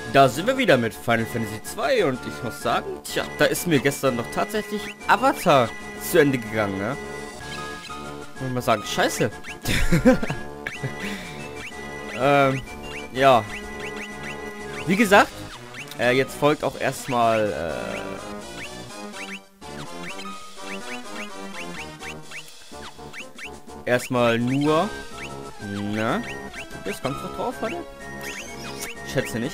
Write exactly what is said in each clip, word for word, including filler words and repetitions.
Da sind wir wieder mit Final Fantasy zwei und ich muss sagen, tja, da ist mir gestern noch tatsächlich Avatar zu Ende gegangen, ne? Muss mal sagen, scheiße. ähm, ja. Wie gesagt, äh, jetzt folgt auch erstmal, äh, erstmal nur, ne? Jetzt kommt noch drauf, warte. Ich schätze nicht.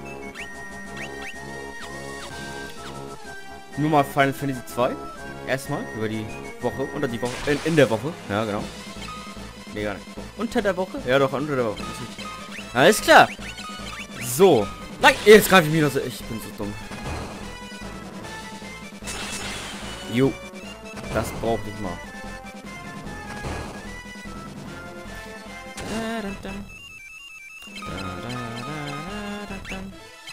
Nur mal Final Fantasy zwei. Erstmal über die Woche, unter die Woche, in, in der Woche. Ja, genau. Nee, gar nicht. Unter der Woche? Ja, doch, unter der Woche. Alles klar. So. Nein, jetzt greife ich mich noch so. Ich bin so dumm. Jo. Das brauche ich mal. Da, da, da. Da, da, da, da, da.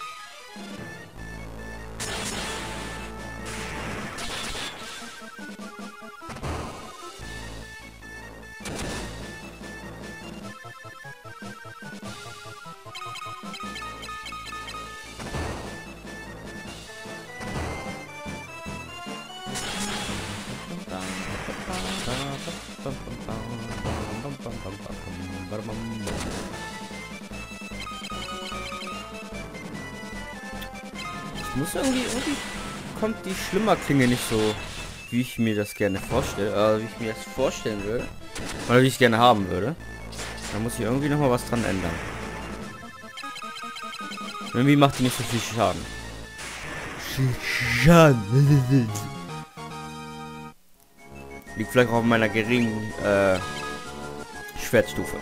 Ich muss irgendwie, irgendwie kommt die Schlimmerklinge nicht so, wie ich mir das gerne vorstelle, äh, wie ich mir das vorstellen würde, oder wie ich gerne haben würde. Da muss ich irgendwie noch mal was dran ändern. Irgendwie macht die nicht so viel Schaden. Schaden. Liegt vielleicht auch in meiner geringen äh, Schwertstufe.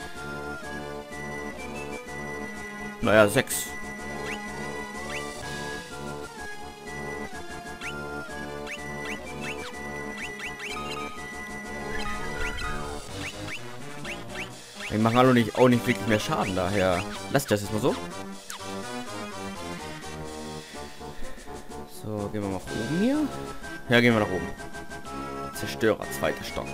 Naja, sechs. Die machen alle nicht, auch nicht wirklich mehr Schaden, daher lasst das jetzt mal so. So, gehen wir mal nach oben hier. Ja, gehen wir nach oben. Zerstörer, zweiter Stock.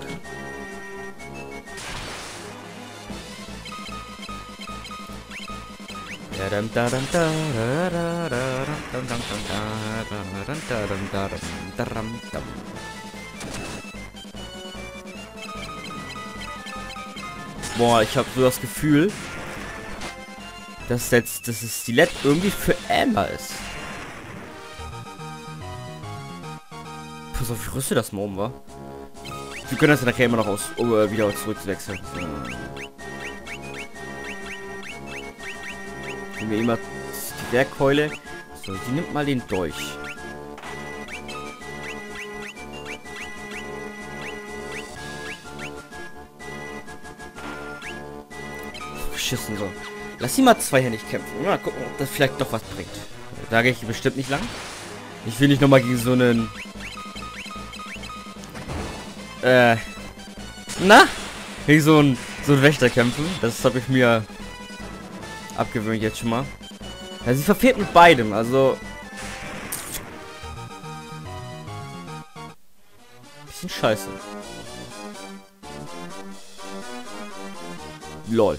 Boah, ich habe so das Gefühl, dass jetzt das Stilett irgendwie für Amber ist. Pass auf, ich rüste das mal um, wa? Wir können das nachher immer noch aus, um äh, wieder zurückzuwechseln. So. Nehmen wir immer die Werkkeule. So, die nimmt mal den Dolch. Beschissen so. Lass sie mal zweihändig kämpfen. Mal gucken, ob das vielleicht doch was bringt. Da gehe ich bestimmt nicht lang. Ich will nicht nochmal gegen so einen... Äh... Na? Gegen so einen, so einen Wächter kämpfen. Das habe ich mir abgewöhnt jetzt schon mal. Ja, sie verfehlt mit beidem, also... Bisschen scheiße. Lol.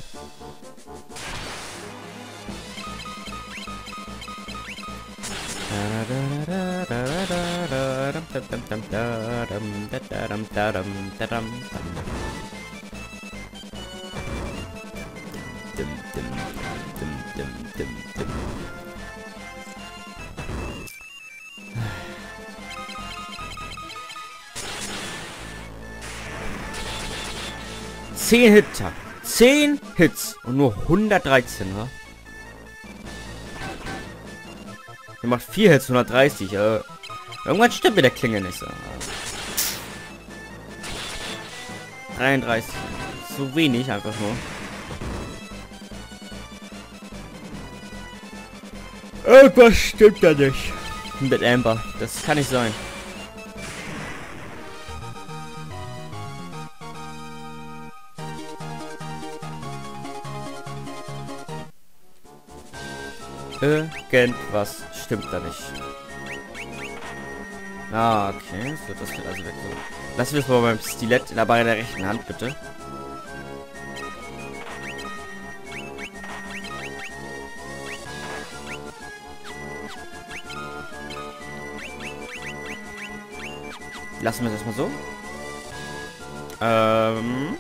Zehn Hitter. Zehn Hits und nur hundertdreizehn, ne? Er macht vier Hits, hundertdreißig. Äh, irgendwann stimmt mit der Klinge nicht so. dreiunddreißig. So wenig einfach nur. Irgendwas stimmt da nicht. Mit Amber. Das kann nicht sein. Irgendwas stimmt da nicht. Ah, okay. So, das wird also weg. So. Lassen wir es mal beim Stilett in der Beine der rechten Hand, bitte. Lassen wir es erstmal so. Ähm...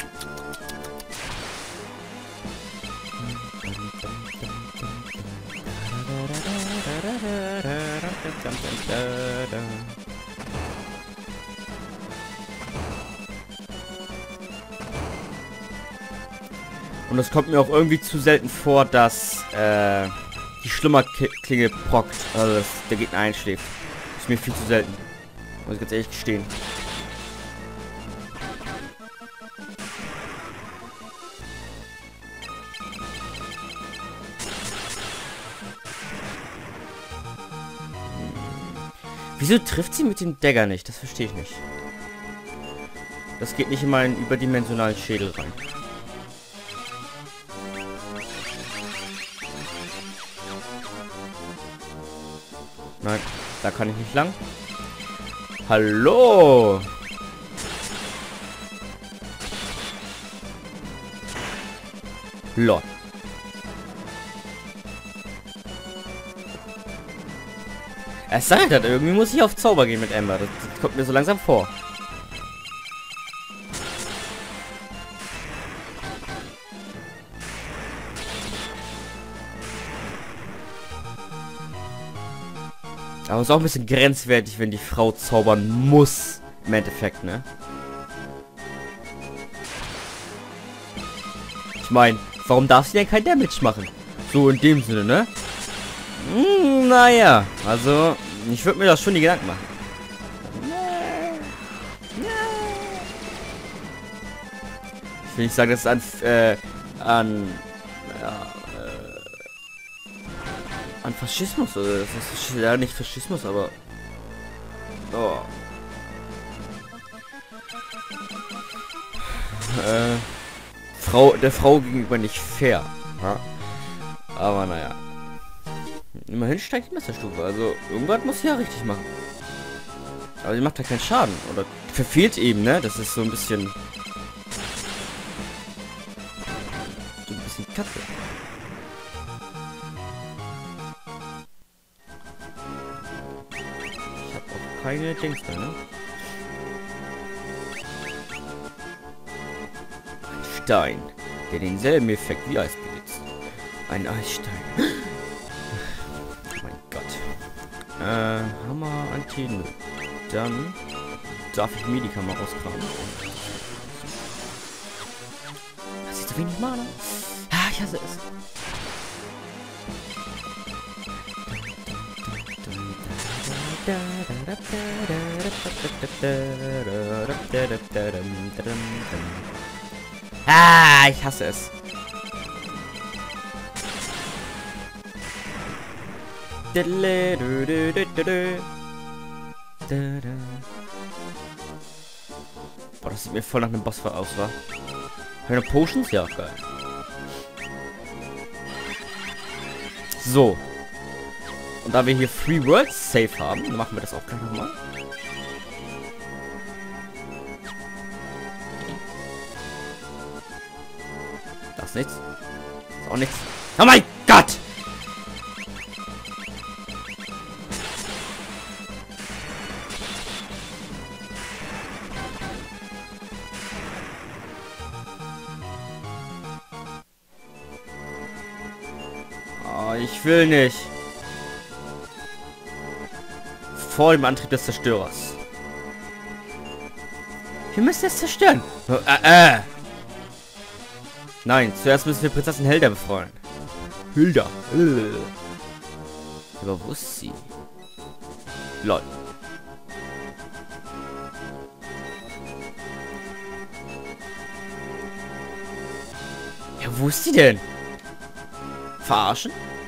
Und es kommt mir auch irgendwie zu selten vor, dass äh, die Schlummerklinge prockt, also dass der Gegner einschläft. Ist mir viel zu selten. Muss ich ganz ehrlich gestehen. Wieso trifft sie mit dem Dagger nicht? Das verstehe ich nicht. Das geht nicht in meinen überdimensionalen Schädel rein. Nein, da kann ich nicht lang. Hallo! Lol. Es sagt halt, irgendwie muss ich auf Zauber gehen mit Ember. Das, das kommt mir so langsam vor. Aber es ist auch ein bisschen grenzwertig, wenn die Frau zaubern muss. Im Endeffekt, ne? Ich meine, warum darf sie denn kein Damage machen? So in dem Sinne, ne? Hm, naja, also, ich würde mir das schon die Gedanken machen. Ich will nicht sagen, dass es an, äh, an, ja, an Faschismus, oder das ist ja nicht Faschismus, aber oh. Äh, Frau, der Frau gegenüber nicht fair, ja? Aber naja, immerhin steigt die Messerstufe, also irgendwas muss sie ja richtig machen. Aber sie macht ja keinen Schaden oder verfehlt eben, ne? Das ist so ein bisschen so ein bisschen kacke. Keine Dings mehr, ne? Ein Stein, der denselben Effekt wie Eis besitzt. Ein Eisstein. Oh mein Gott. Äh, Hammer, Antenne. Dann darf ich Medika mal rauskramen. Das ist zu wenig Mana. Ah, ich hasse es. Ah, ich hasse es. Boah, das sieht mir voll nach einem Boss aus, wa? Keine Potions? Ja, geil. So. Und da wir hier Free Worlds Safe haben, dann machen wir das auch gleich nochmal. Das ist nichts. Das ist auch nichts. Oh mein Gott! Oh, ich will nicht. Vor dem Antrieb des Zerstörers. Wir müssen es zerstören. Oh, äh, äh. Nein, zuerst müssen wir Prinzessin Hilda befreien. Hilda. Äh. Aber wo ist sie? Lol. Ja, wo ist sie denn? Verarschen?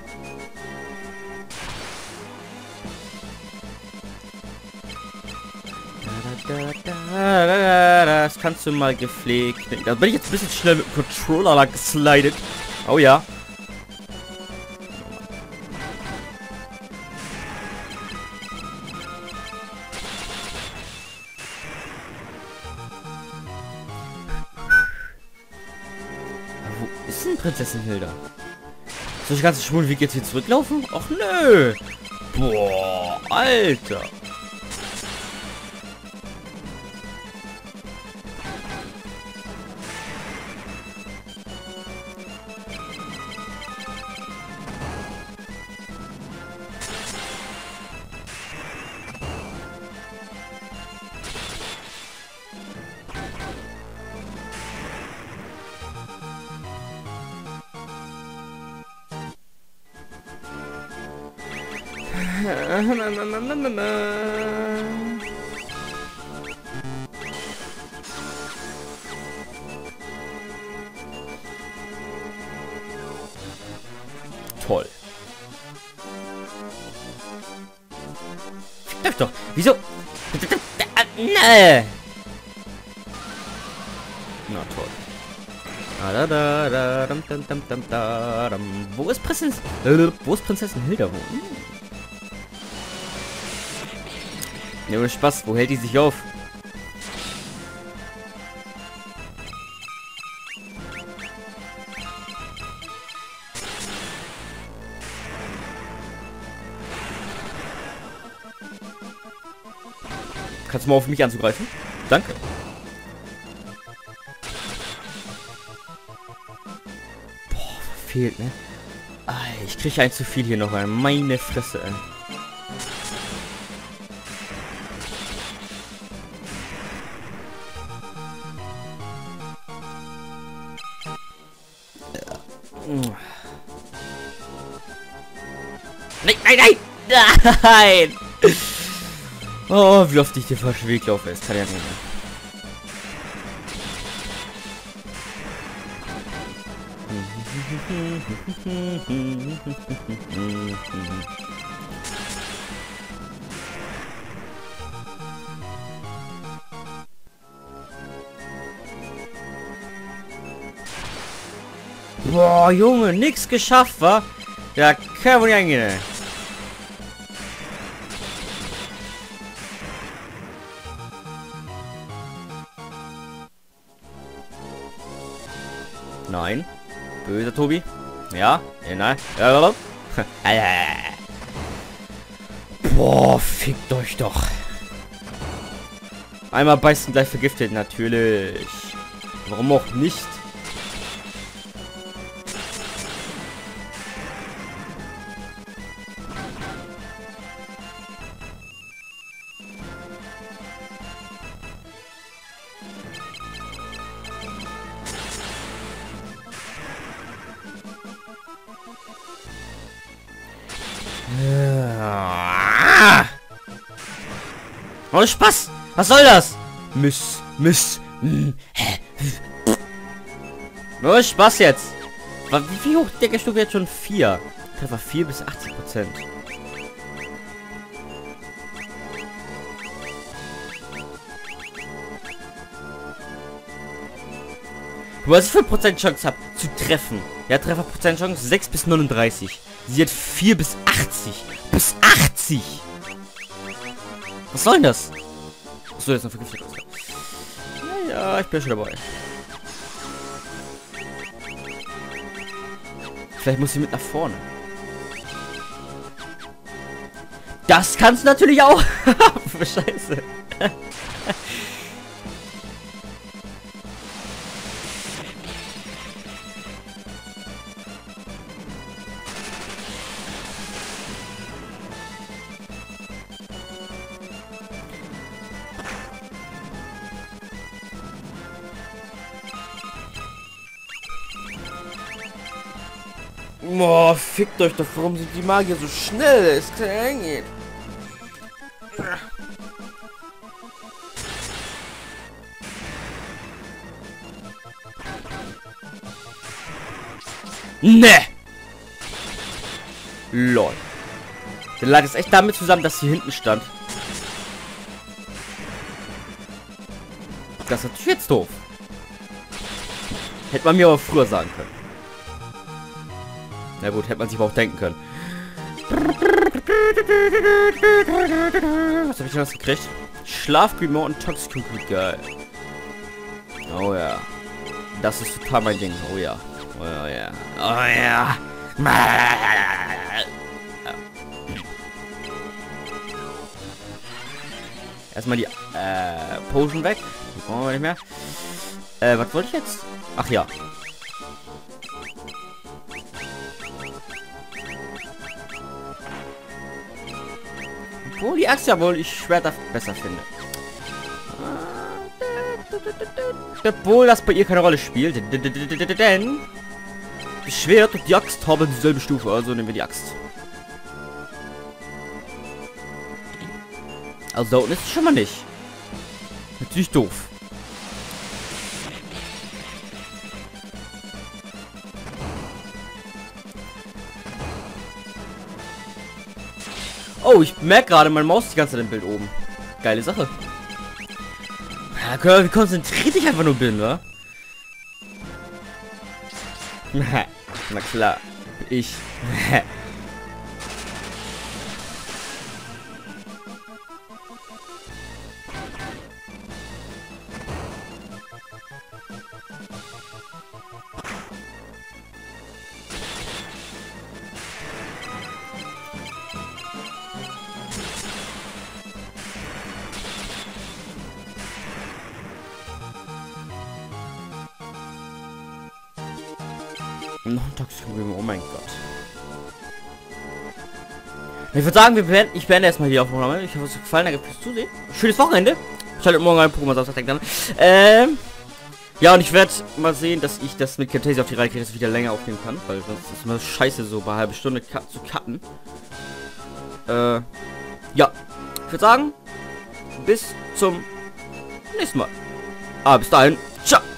Das kannst du mal gepflegt. Da bin ich jetzt ein bisschen schnell mit dem Controller lang geslidet. Oh ja. Wo ist denn Prinzessin Hilda? Soll ich ganz Schmuddelweg jetzt hier zurücklaufen? Och nö. Boah, Alter. Toll. Fickt euch doch. Wieso? Nee. Na toll. Da, da, da, dam, dam, dam, dam, da, dam. Wo ist Prinzessin? Äh, wo ist Prinzessin Hilda? Wo? Hm. Ja, ohne Spaß. Wo hält die sich auf? Kannst du mal auf mich anzugreifen? Danke. Boah, verfehlt, ne? Ei, ich kriege eigentlich zu viel hier noch rein. Meine Fresse, ey. Nein, nein, nein! Nein! Oh, wie oft ich dir falsch Weg laufe, es kann ja nicht mehr. Boah, Junge, nix geschafft, wa? Ja, kann wohl nicht eingehen, ey. Nein. Böser Tobi. Ja. Nein. Ja. Boah, fickt euch doch. Einmal beißen, gleich vergiftet. Natürlich. Warum auch nicht? Oh, Spaß! Was soll das? Miss, Miss. Oh, Spaß jetzt. Wie, wie hoch der Stufe jetzt schon? vier. Treffer vier bis achtzig Prozent. Was ich für Prozent Chance habe zu treffen. Ja, Treffer Prozent Chance sechs bis neununddreißig. Sie hat vier bis achtzig. Bis achtzig. Was soll denn das? Achso, jetzt noch vergiftet. Ja, ja, ich bin schon dabei. Vielleicht muss sie mit nach vorne. Das kannst du natürlich auch. Scheiße. Boah, fickt euch doch, warum sind die Magier so schnell? Es kann ja hingehen. Ne! Lol. Dann lag es echt damit zusammen, dass sie hinten stand. Das ist natürlich jetzt doof. Hätte man mir aber früher sagen können. Na gut, hätte man sich aber auch denken können. Was habe ich denn was gekriegt? Schlafgrimor und Toxicity, geil. Oh ja. Das ist total mein Ding. Oh ja. Oh ja. Oh ja. Erstmal die äh, Potion weg. Die brauchen wir nicht mehr. Äh, was wollte ich jetzt? Ach ja. Obwohl die Axt ja wohl ich Schwerter besser finde. Obwohl das bei ihr keine Rolle spielt. Denn das Schwert und die Axt haben dieselbe Stufe. Also nehmen wir die Axt. Also da unten ist es schon mal nicht. Natürlich doof. Oh, ich merke gerade, meine Maus ist die ganze Zeit im Bild oben. Geile Sache. Ja, wie konzentriert ich einfach nur bin, wa? Na klar. Ich. Noch ein Toxin, oh mein Gott. Ich würde sagen, wir beenden, ich beende erstmal die Aufnahme. Ich hoffe, es hat gefallen. Danke fürs Zusehen. Schönes Wochenende. Schaltet morgen ein Pokémon Samstag dann. Ähm. Ja, und ich werde mal sehen, dass ich das mit Camtasia auf die Reihe kriege, dass ich wieder länger aufnehmen kann. Weil sonst ist es immer scheiße, so bei halbe Stunde cut zu cutten. Äh. Ja. Ich würde sagen, bis zum nächsten Mal. Ah, bis dahin. Ciao.